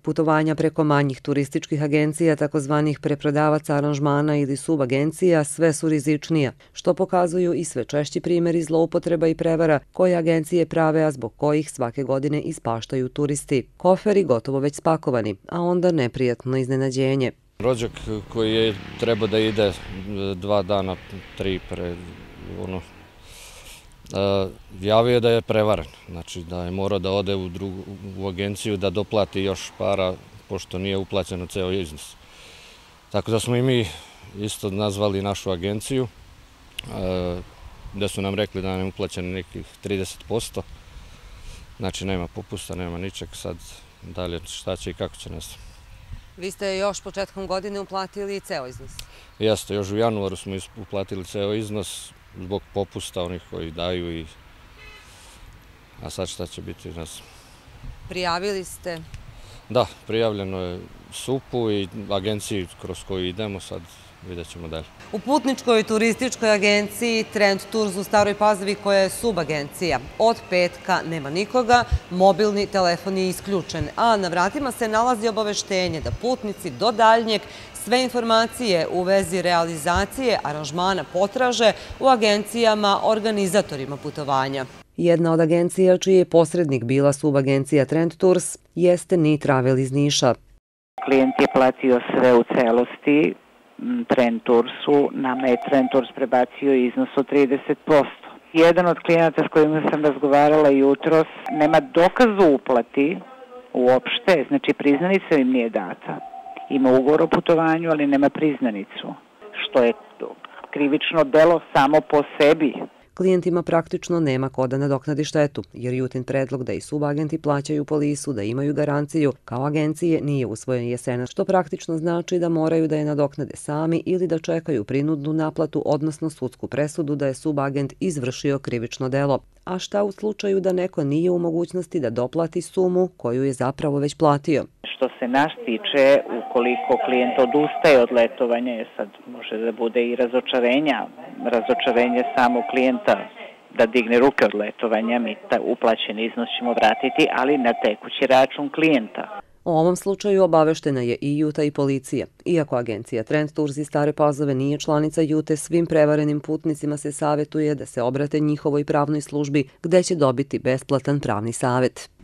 Putovanja preko manjih turističkih agencija, takozvanih preprodavaca aranžmana ili subagencija, sve su rizičnija, što pokazuju i sve češći primjeri zloupotreba i prevara koje agencije prave, a zbog kojih svake godine ispaštaju turisti. Koferi gotovo već spakovani, a onda neprijatno iznenađenje. Rođak koji je treba da ide 2 dana, 3 pre javio da je prevaren, znači da je morao da ode u agenciju da doplati još para, pošto nije uplaćeno ceo iznos. Tako da smo i mi isto nazvali našu agenciju, da su nam rekli da nam je uplaćeno nekih 30%, znači nema popusta, nema ničeg, sad dalje šta će i kako će nas. Vi ste još početkom godine uplatili ceo iznos? Jeste, još u januaru smo uplatili ceo iznos zbog popusta onih koji daju, a sad šta će biti nas. Prijavili ste? Da, prijavljeno je SUP-u i agenciji kroz koju idemo, sad vidjet ćemo dalje. U putničkoj turističkoj agenciji Trend Tours u Staroj Pazovi, koja je subagencija, od petka nema nikoga, mobilni telefon je isključen, a na vratima se nalazi obaveštenje da putnici do daljnjeg sve informacije u vezi realizacije aranžmana potraže u agencijama organizatorima putovanja. Jedna od agencija čiji je posrednik bila subagencija Trend Tours jeste Ni Travel iz Niša. Klijent je platio sve u celosti Trend Toursu, nama je Trend Tours prebacio iznos od 30%. Jedan od klijenata s kojima sam razgovarala jutros nema dokaz o uplati uopšte, znači priznanica im nije data. Ima ugovor o putovanju, ali nema priznanicu, što je krivično delo samo po sebi. Klijentima praktično nema ko da nadoknadi štetu, jer Jutin predlog da i subagenti plaćaju polisu, da imaju garanciju, kao agencije nije usvojen jesenas, što praktično znači da moraju da je nadoknade sami ili da čekaju prinudnu naplatu, odnosno sudsku presudu da je subagent izvršio krivično delo. A šta u slučaju da neko nije u mogućnosti da doplati sumu koju je zapravo već platio? Što se nas tiče, ukoliko klijent odustaje od letovanja, jer sad može da bude i razočarenje samog klijenta da digne ruke od letovanja, mi uplaćeni iznos ćemo vratiti, ali na tekući račun klijenta. O ovom slučaju obaveštena je i Juta i policija. Iako agencija Trend Tours iz Stare Pazove nije članica Jute, svim prevarenim putnicima se savjetuje da se obrate njihovoj pravnoj službi gde će dobiti besplatan pravni savjet.